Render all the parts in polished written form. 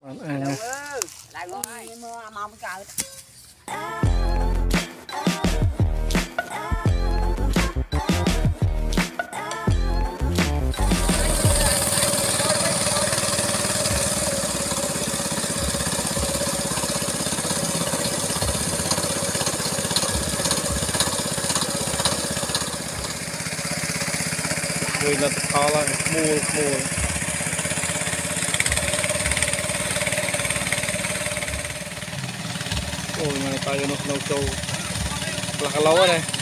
người là to là mua ôi mà tay nó trâu là cá lấu này.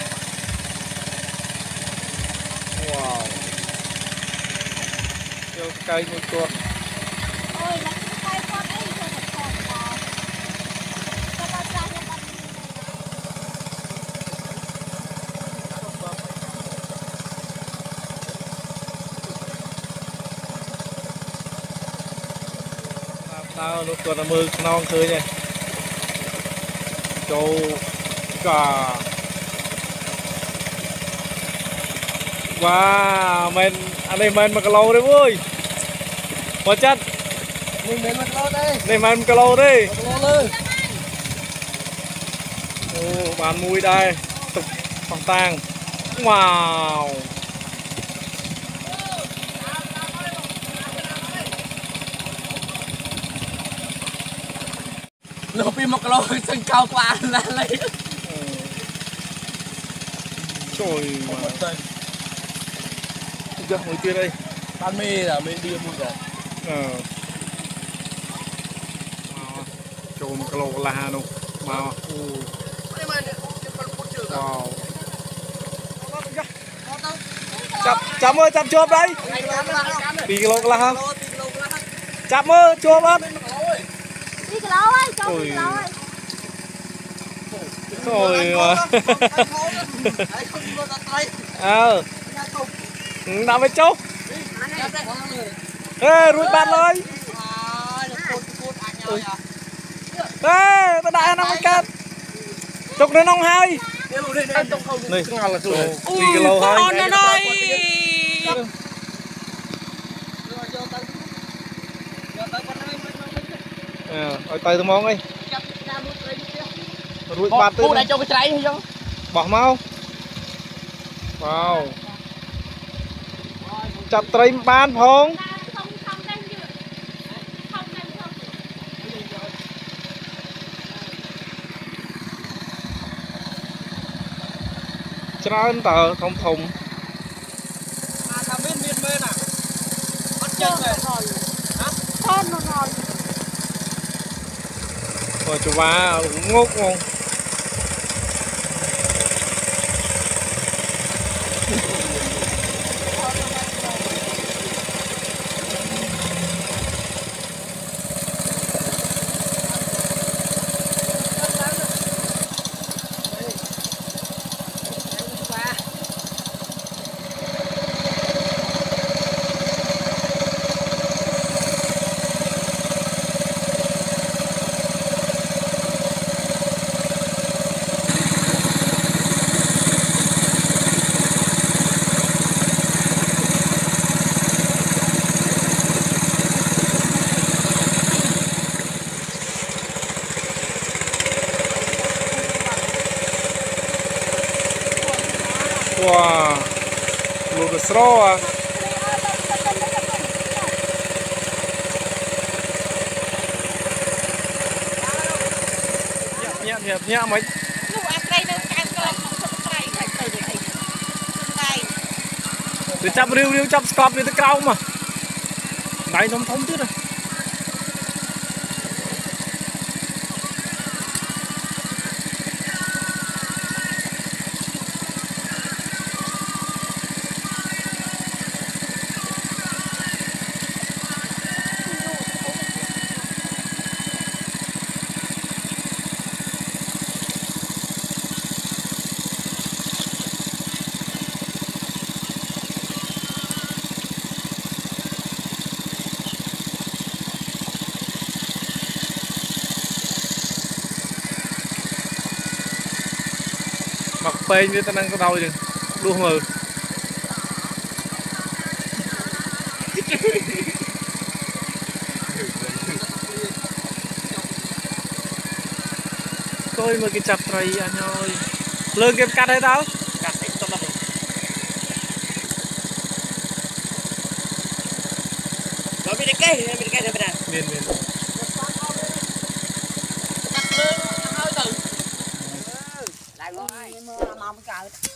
Wow yêu cây một chuột nào nó còn là mưa non khơi nha châu cả wow men anh em men mà cà lâu đấy vui quá chất mình men mà cà lâu đây này men cà lâu đi bàn mùi đây tục phòng tang wow lô pin một lô chân cao qua là lấy trời mà giờ hồi kia đây ban mê là mê đi mua rồi trộm cái lô la nó mà wow chạm ơi chạm chụp đây đi cái lô la không chạm ơi chụp lắm đi cái lỗ ấy, cho đi cái lỗ ấy. Rồi mà đã với chốc ê rụi bạn ơi ê ta đại nó cắt chốc đến ông hai này đi cái lô hai ở tay tôi mong đi rụi bát tôi này cho cái trái không bỏ mau wow chặt trái ban phong trơn tờ thông thùng rồi chú ba ngốc không wow lụt được sro à nhẹ mấy để chắp riu chắp scop đi tới cao mà đáy nó thống chứ rồi mặc phê như ta đang có đau chừng đua mờ coi mà cái chặt trai anh ơi lương kiếm cắt hay tao cắt hết cho nó rồi bị cái này bên này miền cắt lương hơi từ lại rồi mưa mong trời